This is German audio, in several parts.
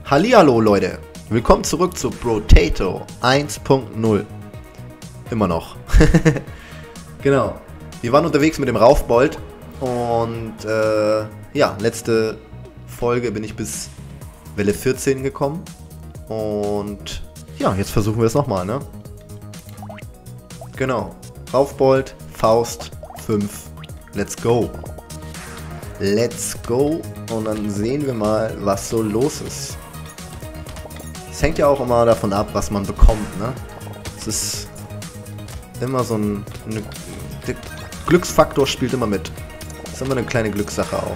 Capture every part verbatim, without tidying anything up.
Hallihallo Leute, willkommen zurück zu Brotato eins punkt null. Immer noch. Genau, wir waren unterwegs mit dem Raufbold und äh, ja, letzte Folge bin ich bis Welle vierzehn gekommen und ja, jetzt versuchen wir es nochmal, ne? Genau, Raufbold, Faust, fünf, let's go. Let's go und dann sehen wir mal, was so los ist. Es hängt ja auch immer davon ab, was man bekommt, ne? Es ist immer so ein... Eine, der Glücksfaktor spielt immer mit. Das ist immer eine kleine Glückssache auch.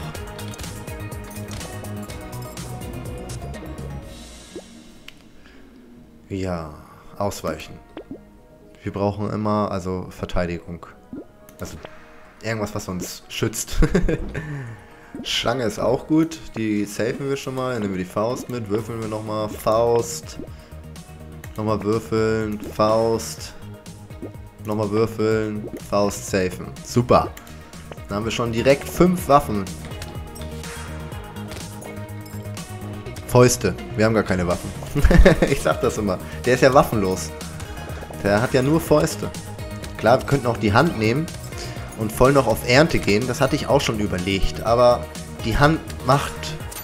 Ja, ausweichen. Wir brauchen immer, also Verteidigung. Also irgendwas, was uns schützt. Schlange ist auch gut, die safen wir schon mal, dann nehmen wir die Faust mit, würfeln wir nochmal, Faust, nochmal würfeln, Faust, nochmal würfeln, Faust safen. Super, dann haben wir schon direkt fünf Waffen. Fäuste, wir haben gar keine Waffen. Ich sag das immer, der ist ja waffenlos. Der hat ja nur Fäuste. Klar, wir könnten auch die Hand nehmen und voll noch auf Ernte gehen, das hatte ich auch schon überlegt, aber die Hand macht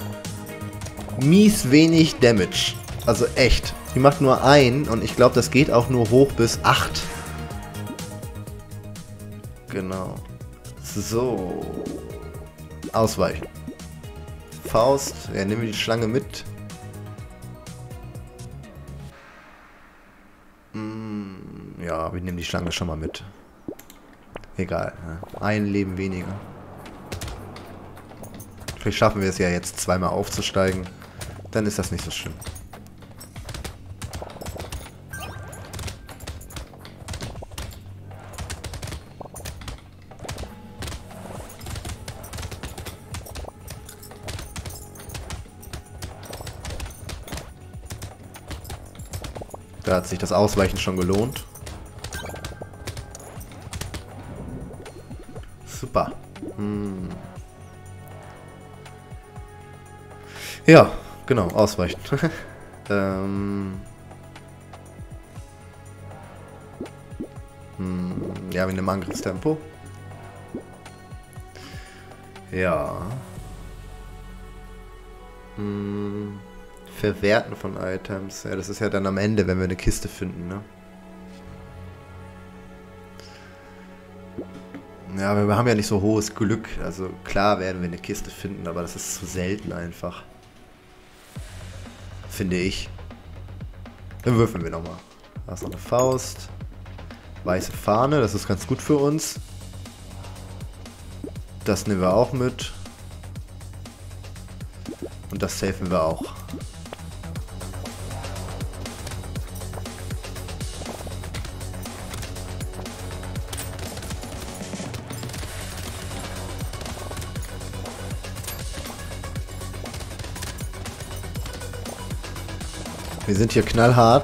mies wenig Damage, also echt, die macht nur ein und ich glaube, das geht auch nur hoch bis acht. Genau, so, ausweichen, Faust, ja, nehmen wir die Schlange mit. Mm, ja, wir nehmen die Schlange schon mal mit. Egal, ne? Ein Leben weniger. Vielleicht schaffen wir es ja jetzt zweimal aufzusteigen. Dann ist das nicht so schlimm. Da hat sich das Ausweichen schon gelohnt. Super. Hm. Ja, genau, ausweichen. ähm. hm. Ja, wir nehmen Angriffstempo. Ja. Hm. Verwerten von Items. Ja, das ist ja dann am Ende, wenn wir eine Kiste finden, ne? Ja, wir haben ja nicht so hohes Glück. Also klar werden wir eine Kiste finden, aber das ist zu selten einfach. Finde ich. Dann würfeln wir nochmal. Da ist noch eine Faust. Weiße Fahne, das ist ganz gut für uns. Das nehmen wir auch mit. Und das safen wir auch. Wir sind hier knallhart.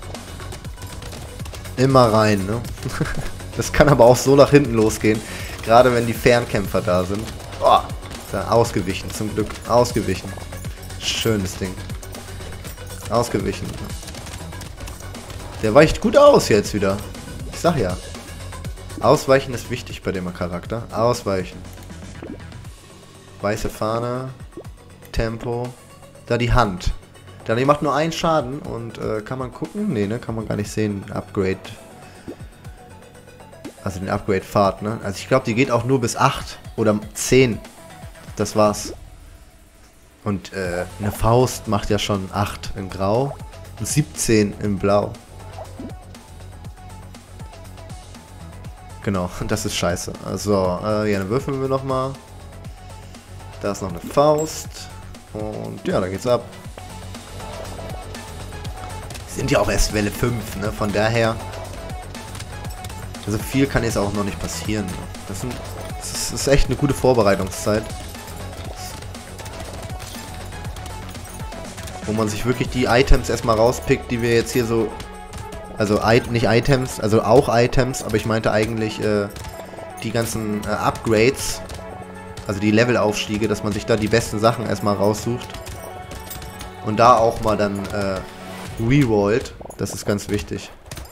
Immer rein, ne? Das kann aber auch so nach hinten losgehen. Gerade wenn die Fernkämpfer da sind. Oh, da ausgewichen, zum Glück. Ausgewichen. Schönes Ding. Ausgewichen. Der weicht gut aus jetzt wieder. Ich sag ja. Ausweichen ist wichtig bei dem Charakter. Ausweichen. Weiße Fahne. Tempo. Da die Hand. Die macht nur einen Schaden und äh, kann man gucken? Ne, ne, kann man gar nicht sehen. Upgrade. Also den Upgrade-Pfad, ne? Also ich glaube, die geht auch nur bis acht oder zehn. Das war's. Und äh, eine Faust macht ja schon acht in Grau und siebzehn in Blau. Genau, das ist scheiße. Also, äh, ja, dann würfeln wir nochmal. Da ist noch eine Faust. Und ja, dann geht's ab. Sind ja auch erst Welle fünf, ne? Von daher. Also viel kann jetzt auch noch nicht passieren. Ne? Das, sind, das ist echt eine gute Vorbereitungszeit. Wo man sich wirklich die Items erstmal rauspickt, die wir jetzt hier so... Also nicht Items, also auch Items, aber ich meinte eigentlich äh, die ganzen äh, Upgrades. Also die Levelaufstiege, dass man sich da die besten Sachen erstmal raussucht. Und da auch mal dann äh, rerollt. Das ist ganz wichtig.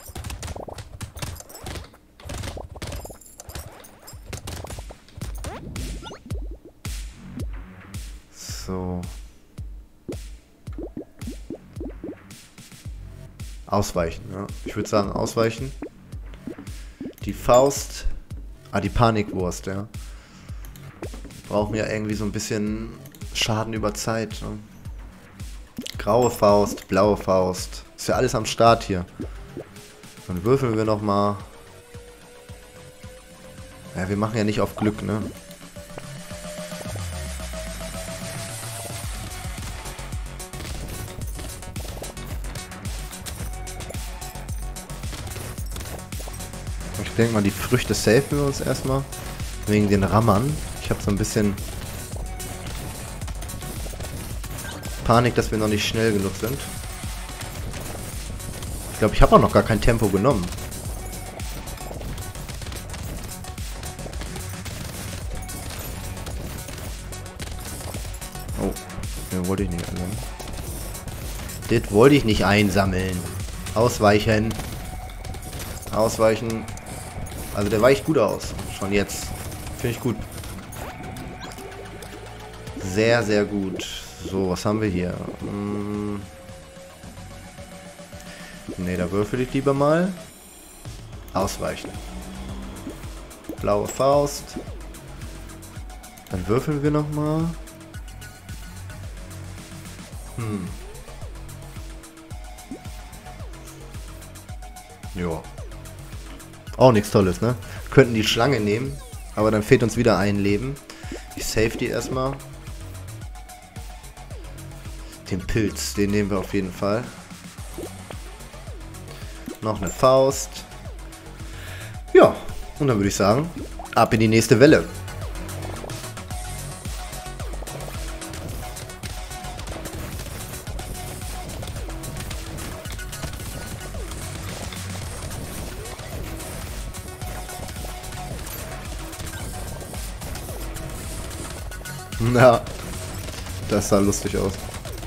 So. Ausweichen, ja. Ich würde sagen, ausweichen. Die Faust. Ah, die Panikwurst, ja. Brauchen ja irgendwie so ein bisschen Schaden über Zeit. Ne? Graue Faust, blaue Faust. Ist ja alles am Start hier. Dann würfeln wir nochmal. Ja, wir machen ja nicht auf Glück, ne? Ich denke mal, die Früchte safen wir uns erstmal. Wegen den Rammern. Ich habe so ein bisschen Panik, dass wir noch nicht schnell genug sind. Ich glaube, ich habe auch noch gar kein Tempo genommen. Oh, den wollte ich nicht einsammeln. Das wollte ich nicht einsammeln. Ausweichen. Ausweichen. Also der weicht gut aus. Schon jetzt. Finde ich gut. Sehr, sehr gut. So, was haben wir hier? Hm. Ne, da würfel ich lieber mal. Ausweichen. Blaue Faust. Dann würfeln wir nochmal. Hm. Jo. Auch nichts Tolles, ne? Könnten die Schlange nehmen, aber dann fehlt uns wieder ein Leben. Ich save die erstmal. Den Pilz, den nehmen wir auf jeden Fall. Noch eine Faust. Ja, und dann würde ich sagen, ab in die nächste Welle. Na, das sah lustig aus.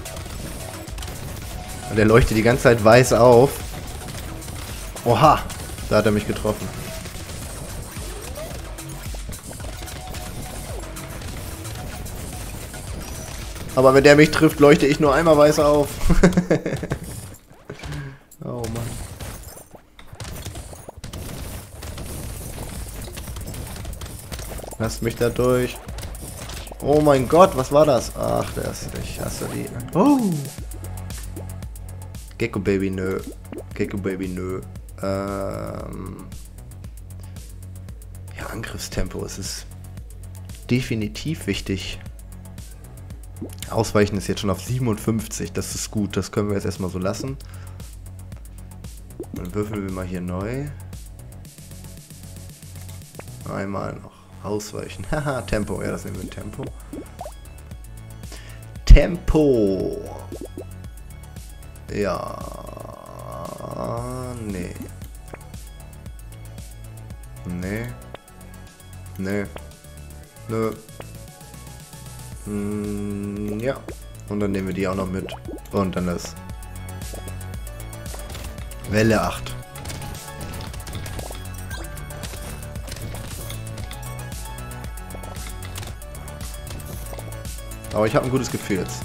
Der leuchtet die ganze Zeit weiß auf. Oha, da hat er mich getroffen. Aber wenn der mich trifft, leuchte ich nur einmal weiß auf. Oh Mann. Lasst mich da durch. Oh mein Gott, was war das? Ach, der ist, ich hasse die. Oh. Gecko Baby, nö. Gecko Baby, nö. Ähm. Ja, Angriffstempo, es ist definitiv wichtig. Ausweichen ist jetzt schon auf siebenundfünfzig, das ist gut, das können wir jetzt erstmal so lassen. Dann würfeln wir mal hier neu. Einmal noch. Ausweichen. Haha, Tempo. Ja, das nehmen wir Tempo. Tempo. Ja. Nee. Nee. Nee. Nö. Hm, ja. Und dann nehmen wir die auch noch mit. Und dann ist Welle acht. Aber ich habe ein gutes Gefühl jetzt.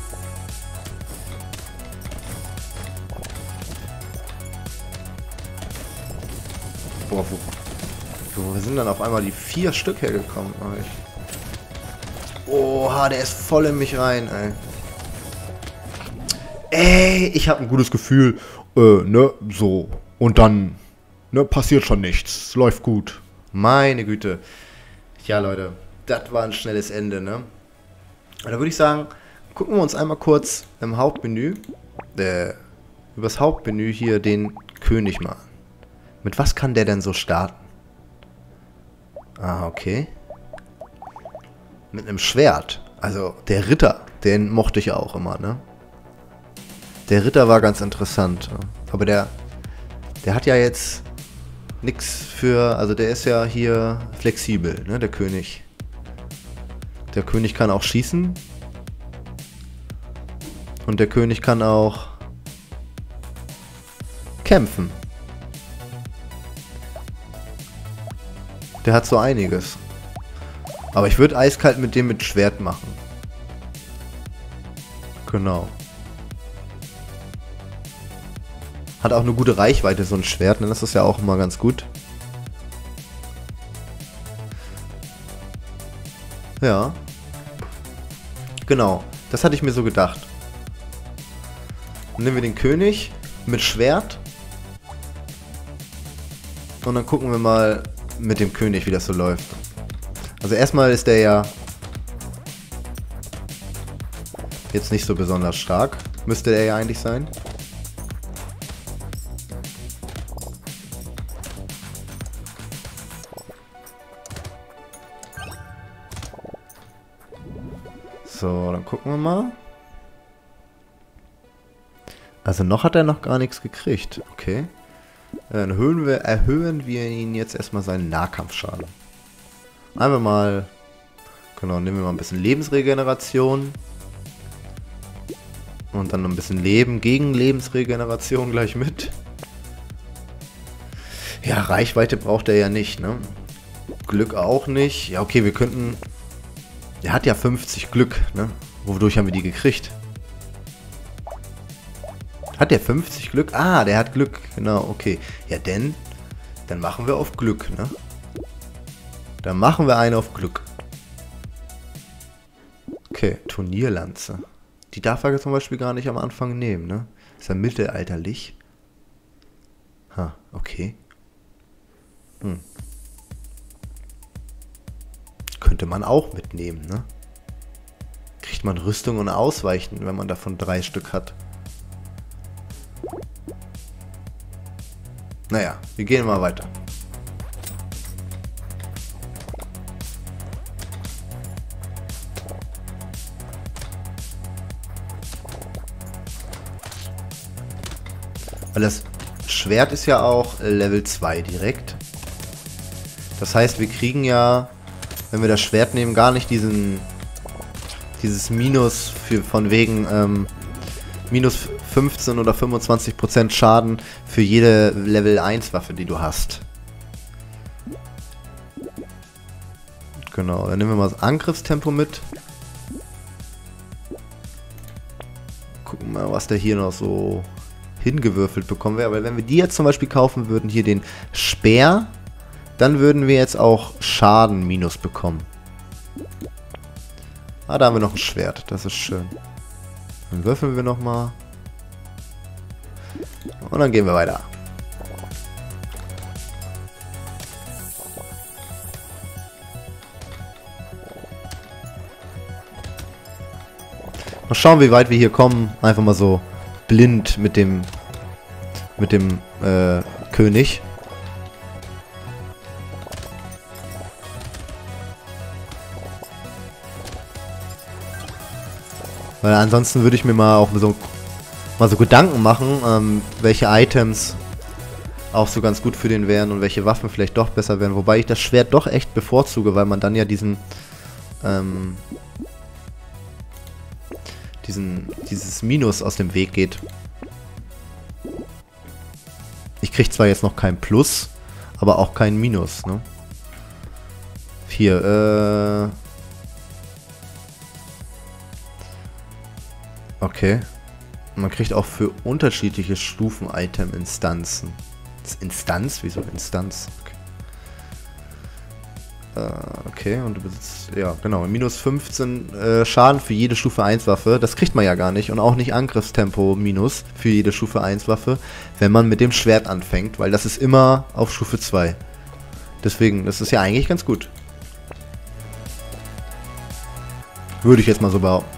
Boah, wo, wo sind dann auf einmal die vier Stück hergekommen? Oha, der ist voll in mich rein, ey. Ey, ich habe ein gutes Gefühl. Äh, ne, so. Und dann, ne, passiert schon nichts. Läuft gut. Meine Güte. Ja, Leute, das war ein schnelles Ende, ne? Da würde ich sagen, gucken wir uns einmal kurz im Hauptmenü, äh, übers Hauptmenü hier den König mal an. Mit was kann der denn so starten? Ah, okay. Mit einem Schwert. Also der Ritter, den mochte ich ja auch immer, ne? Der Ritter war ganz interessant. Aber der, der hat ja jetzt nichts für, also der ist ja hier flexibel, ne, der König. Der König kann auch schießen. Und der König kann auch kämpfen. Der hat so einiges. Aber ich würde eiskalt mit dem mit Schwert machen. Genau. Hat auch eine gute Reichweite, so ein Schwert, ne? Das ist ja auch immer ganz gut. Ja. Genau. Das hatte ich mir so gedacht. Dann nehmen wir den König mit Schwert. Und dann gucken wir mal mit dem König, wie das so läuft. Also erstmal ist der ja jetzt nicht so besonders stark. Müsste der ja eigentlich sein. So, dann gucken wir mal. Also noch hat er noch gar nichts gekriegt. Okay. Dann erhöhen wir, erhöhen wir ihn jetzt erstmal seinen Nahkampfschaden. Einmal mal, genau, nehmen wir mal ein bisschen Lebensregeneration. Und dann ein bisschen Leben gegen Lebensregeneration gleich mit. Ja, Reichweite braucht er ja nicht, ne? Glück auch nicht. Ja, okay, wir könnten... Der hat ja fünfzig Glück, ne? Wodurch haben wir die gekriegt? Hat der fünfzig Glück? Ah, der hat Glück. Genau, okay. Ja, denn, dann machen wir auf Glück, ne? Dann machen wir einen auf Glück. Okay, Turnierlanze. Die darf er zum Beispiel gar nicht am Anfang nehmen, ne? Ist ja mittelalterlich. Ha, okay. Hm. Könnte man auch mitnehmen, ne? Kriegt man Rüstung und Ausweichen, wenn man davon drei Stück hat. Naja, wir gehen mal weiter. Weil das Schwert ist ja auch Level zwei direkt. Das heißt, wir kriegen ja, wenn wir das Schwert nehmen, gar nicht diesen dieses Minus für, von wegen ähm, minus fünfzehn oder fünfundzwanzig Prozent Schaden für jede Level eins Waffe, die du hast. Genau, dann nehmen wir mal das Angriffstempo mit. Gucken mal, was der hier noch so hingewürfelt bekommen wäre. Aber wenn wir die jetzt zum Beispiel kaufen würden, hier den Speer, dann würden wir jetzt auch Schaden minus bekommen. Ah, da haben wir noch ein Schwert. Das ist schön. Dann würfeln wir nochmal. Und dann gehen wir weiter. Mal schauen, wie weit wir hier kommen. Einfach mal so blind mit dem mit dem äh, König. Weil ansonsten würde ich mir mal auch so, mal so Gedanken machen, ähm, welche Items auch so ganz gut für den wären und welche Waffen vielleicht doch besser wären. Wobei ich das Schwert doch echt bevorzuge, weil man dann ja diesen, ähm, diesen, dieses Minus aus dem Weg geht. Ich kriege zwar jetzt noch kein Plus, aber auch kein Minus, ne? Hier, äh... Okay. Man kriegt auch für unterschiedliche Stufen Item-Instanzen. Instanz? Wieso Instanz? Okay. Äh, okay, und du besitzt, ja, genau, minus fünfzehn äh, Schaden für jede Stufe eins Waffe. Das kriegt man ja gar nicht. Und auch nicht Angriffstempo minus für jede Stufe eins Waffe, wenn man mit dem Schwert anfängt, weil das ist immer auf Stufe zwei. Deswegen, das ist ja eigentlich ganz gut. Würde ich jetzt mal so behaupten.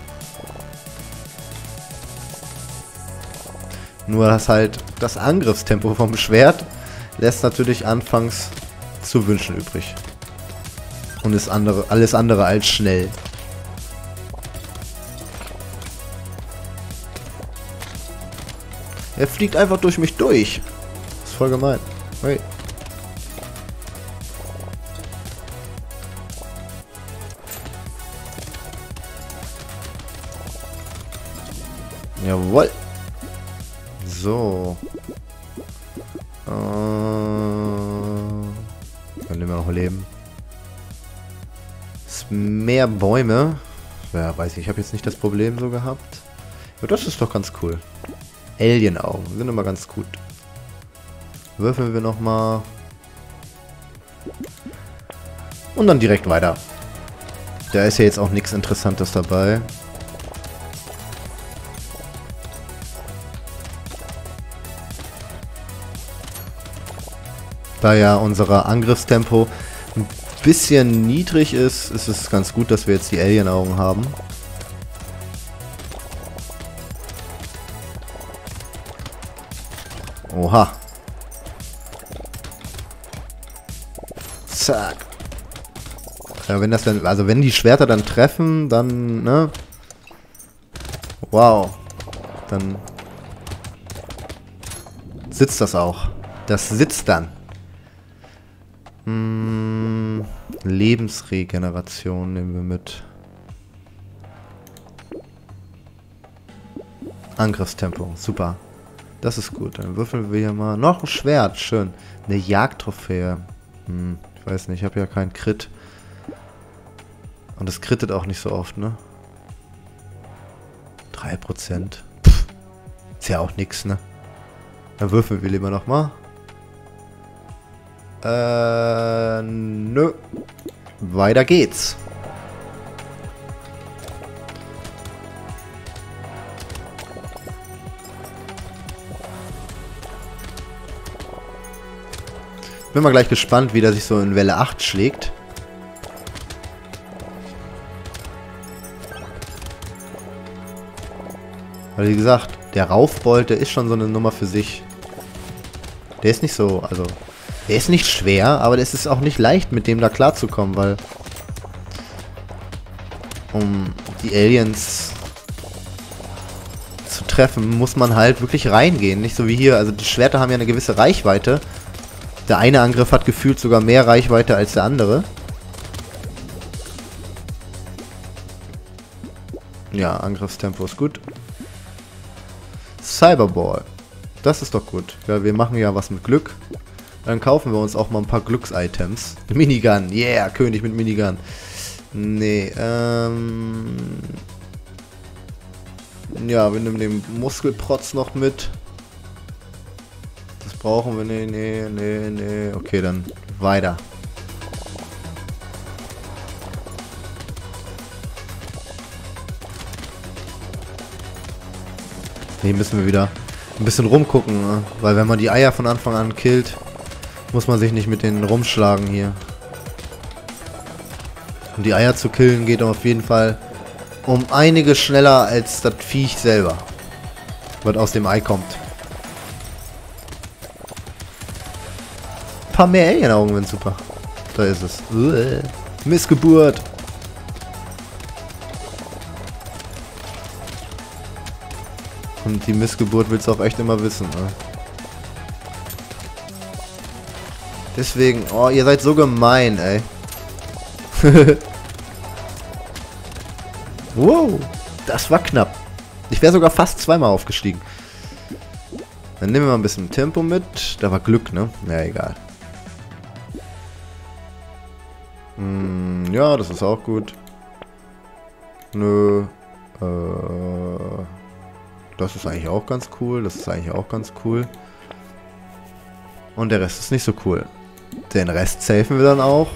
Nur dass halt das Angriffstempo vom Schwert lässt natürlich anfangs zu wünschen übrig. Und ist andere, alles andere als schnell. Er fliegt einfach durch mich durch. Das ist voll gemein. Hey. Jawohl. So. Äh, dann nehmen wir noch Leben. Ist mehr Bäume. Ja, weiß ich. Ich habe jetzt nicht das Problem so gehabt. Ja, das ist doch ganz cool. Alien-Augen sind immer ganz gut. Würfeln wir nochmal. Und dann direkt weiter. Da ist ja jetzt auch nichts Interessantes dabei. Da ja unser Angriffstempo ein bisschen niedrig ist, ist es ganz gut, dass wir jetzt die Alien-Augen haben. Oha. Zack. Ja, wenn das dann, also wenn die Schwerter dann treffen, dann, ne? Wow. Dann sitzt das auch. Das sitzt dann. Hm, Lebensregeneration nehmen wir mit. Angriffstempo, super. Das ist gut. Dann würfeln wir hier mal. Noch ein Schwert, schön. Eine Jagdtrophäe. Hm, ich weiß nicht, ich habe ja keinen Crit. Und das crittet auch nicht so oft, ne? drei Prozent. Pff, ist ja auch nix, ne? Dann würfeln wir lieber nochmal. Äh, nö. Weiter geht's. Bin mal gleich gespannt, wie der sich so in Welle acht schlägt. Weil wie gesagt, der Raufbold, der ist schon so eine Nummer für sich. Der ist nicht so, also... Der ist nicht schwer, aber es ist auch nicht leicht, mit dem da klarzukommen, weil... Um die Aliens zu treffen, muss man halt wirklich reingehen. Nicht so wie hier, also die Schwerter haben ja eine gewisse Reichweite. Der eine Angriff hat gefühlt sogar mehr Reichweite als der andere. Ja, Angriffstempo ist gut. Cyberball. Das ist doch gut. Ja, wir machen ja was mit Glück. Dann kaufen wir uns auch mal ein paar Glücks-Items. Minigun. Yeah, König mit Minigun. Nee, ähm... ja, wir nehmen den Muskelprotz noch mit. Das brauchen wir. Nee, nee, nee, nee. Okay, dann weiter. Hier müssen wir wieder ein bisschen rumgucken, ne? Weil wenn man die Eier von Anfang an killt, muss man sich nicht mit denen rumschlagen hier. Und die Eier zu killen geht auf jeden Fall um einiges schneller als das Viech selber, was aus dem Ei kommt. Ein paar mehr Alien-Augen sind super. Da ist es. Uäh. Missgeburt. Und die Missgeburt willst du auch echt immer wissen, ne? Deswegen, oh, ihr seid so gemein, ey. Wow, das war knapp. Ich wäre sogar fast zweimal aufgestiegen. Dann nehmen wir mal ein bisschen Tempo mit. Da war Glück, ne? Ja, egal. Hm, ja, das ist auch gut. Nö. Äh, das ist eigentlich auch ganz cool. Das ist eigentlich auch ganz cool. Und der Rest ist nicht so cool. Den Rest safen wir dann auch.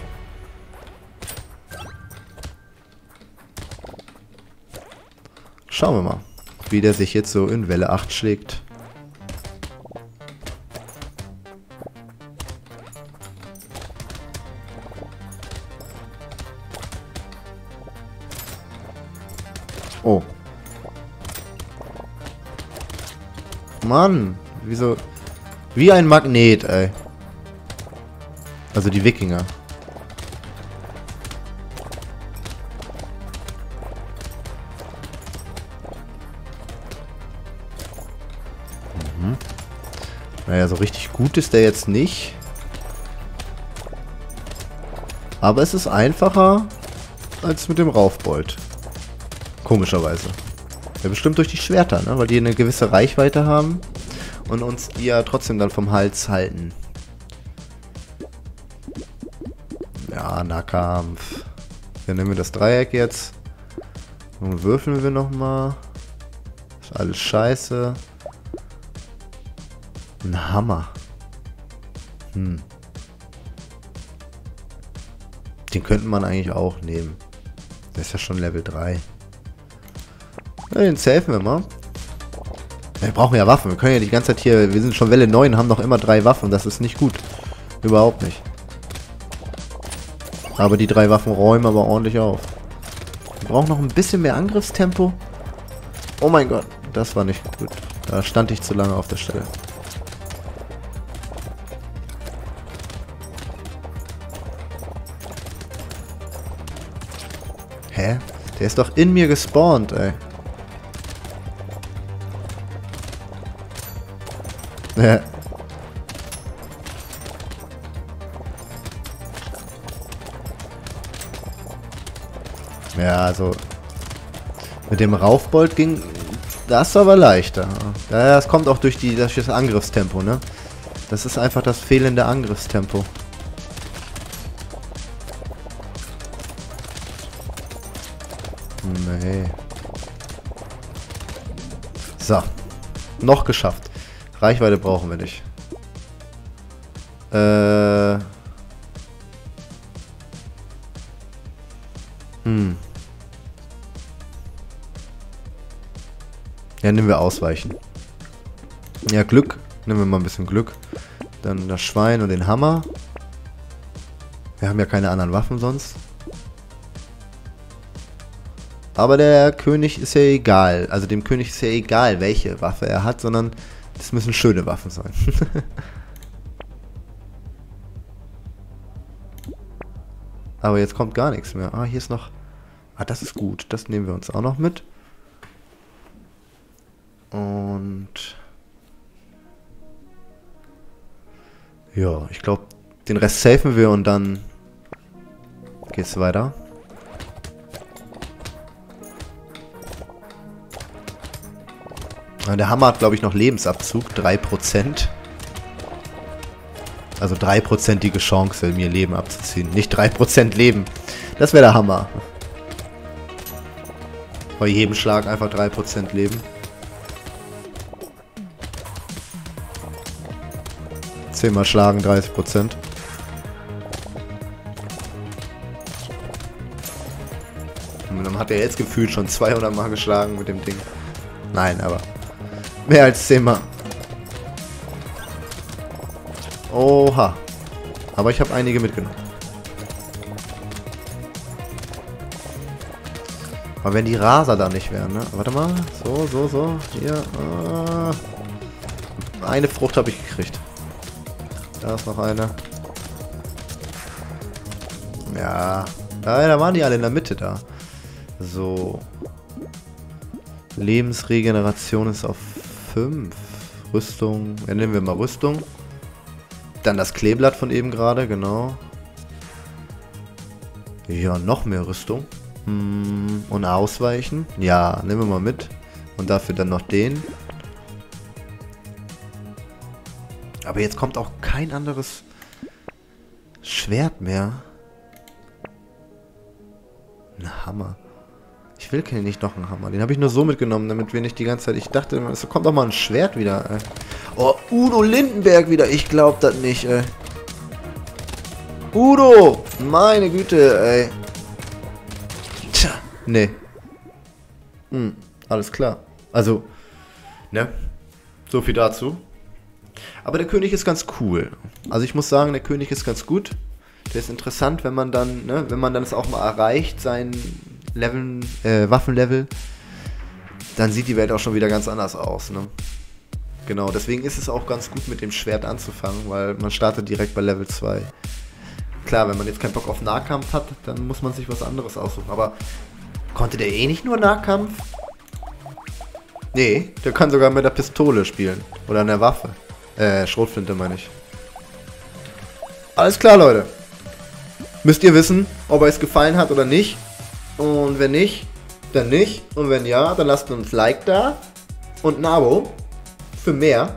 Schauen wir mal, wie der sich jetzt so in Welle acht schlägt. Oh. Mann, wieso? Wie ein Magnet, ey. Also die Wikinger. Mhm. Naja, so richtig gut ist der jetzt nicht. Aber es ist einfacher als mit dem Raufbold. Komischerweise. Ja, bestimmt durch die Schwerter, ne? Weil die eine gewisse Reichweite haben und uns die ja trotzdem dann vom Hals halten. Ja, Nahkampf. Dann nehmen wir das Dreieck jetzt. Und würfeln wir nochmal. Ist alles scheiße. Ein Hammer. Hm. Den könnte man eigentlich auch nehmen. Der ist ja schon Level drei. Ja, den safen wir mal. Wir brauchen ja Waffen. Wir können ja die ganze Zeit hier... Wir sind schon Welle neun, haben noch immer drei Waffen. Das ist nicht gut. Überhaupt nicht. Aber die drei Waffen räumen aber ordentlich auf. Wir brauchen noch ein bisschen mehr Angriffstempo. Oh mein Gott. Das war nicht gut. Da stand ich zu lange auf der Stelle. Hä? Der ist doch in mir gespawnt, ey. Ja. Ja, also mit dem Raufbold ging das aber leichter. Ja, das kommt auch durch, die, durch das Angriffstempo, ne? Das ist einfach das fehlende Angriffstempo. Nee. So. Noch geschafft. Reichweite brauchen wir nicht. Äh. Hm. Ja, nehmen wir Ausweichen. Ja, Glück. Nehmen wir mal ein bisschen Glück. Dann das Schwein und den Hammer. Wir haben ja keine anderen Waffen sonst. Aber der König ist ja egal. Also dem König ist ja egal, welche Waffe er hat, sondern es müssen schöne Waffen sein. Aber jetzt kommt gar nichts mehr. Ah, hier ist noch... Ah, das ist gut. Das nehmen wir uns auch noch mit. Und... Ja, ich glaube, den Rest safen wir und dann geht's weiter. Der Hammer hat, glaube ich, noch Lebensabzug. drei Prozent. Also drei Prozentige Chance, mir Leben abzuziehen. Nicht drei Prozent Leben. Das wäre der Hammer. Bei jedem Schlag einfach drei Prozent Leben. zehnmal schlagen, dreißig Prozent. Und dann hat er jetzt gefühlt schon zweihundert Mal geschlagen mit dem Ding. Nein, aber mehr als zehnmal. Oha. Aber ich habe einige mitgenommen. Aber wenn die Raser da nicht wären, ne? Warte mal. So, so, so. Hier. Ah. Eine Frucht habe ich gekriegt. Da ist noch eine. Ja. Ja, da waren die alle in der Mitte da. So. Lebensregeneration ist auf fünf. Rüstung. Ja, nehmen wir mal Rüstung. Dann das Kleeblatt von eben gerade, genau. Ja, noch mehr Rüstung. Hm, und Ausweichen. Ja, nehmen wir mal mit. Und dafür dann noch den. Aber jetzt kommt auch kein anderes Schwert mehr. Ein Hammer. Ich will nicht noch einen Hammer. Den habe ich nur so mitgenommen, damit wir nicht die ganze Zeit... Ich dachte, es kommt doch mal ein Schwert wieder, ey. Oh, Udo Lindenberg wieder. Ich glaube das nicht, ey. Udo! Meine Güte, ey. Tja, nee. Hm, alles klar. Also, ne? So viel dazu. Aber der König ist ganz cool. Also ich muss sagen, der König ist ganz gut. Der ist interessant, wenn man dann, ne, wenn man dann es auch mal erreicht, sein Level, äh, Waffenlevel, dann sieht die Welt auch schon wieder ganz anders aus, ne? Genau, deswegen ist es auch ganz gut, mit dem Schwert anzufangen, weil man startet direkt bei Level zwei. Klar, wenn man jetzt keinen Bock auf Nahkampf hat, dann muss man sich was anderes aussuchen. Aber konnte der eh nicht nur Nahkampf? Nee, der kann sogar mit der Pistole spielen. Oder einer Waffe. Äh, Schrotflinte meine ich. Alles klar, Leute. Müsst ihr wissen, ob euch es gefallen hat oder nicht. Und wenn nicht, dann nicht. Und wenn ja, dann lasst uns ein Like da und ein Abo für mehr.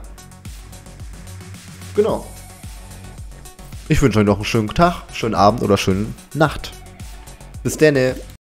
Genau. Ich wünsche euch noch einen schönen Tag, schönen Abend oder schöne Nacht. Bis denne.